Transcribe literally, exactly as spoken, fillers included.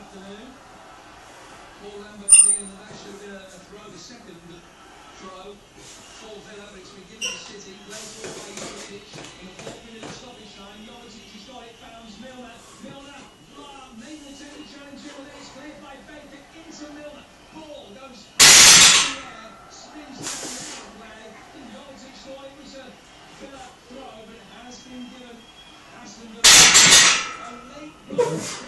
afternoon. Paul Lambert feeling that they should uh, throw the second throw for Villa, but it's been given to City. Well thought by Jovic in the fourth minute of stoppage time. Jovic has got it, found Milner. Milner, ah, Milner to the challenger, and it's cleared by Baker into Milner. Ball goes in the air, spins down the outway, and Jovic thought it was a Villa throw, but it has been given Aston Villa a late goal.